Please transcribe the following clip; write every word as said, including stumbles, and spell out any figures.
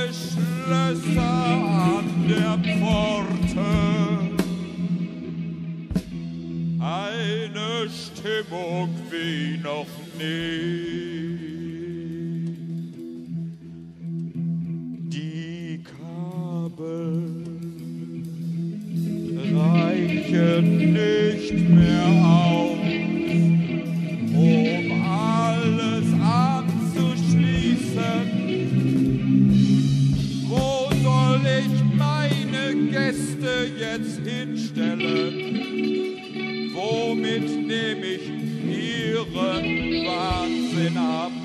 neue Schlösser an der Pforte. Eine Stimmung wie noch nie. Die Kabel reichen nicht mehr aus, um alles anzuschließen. Wo soll ich meine Gäste jetzt hinstellen? Womit nehme ich ihren Wahnsinn ab?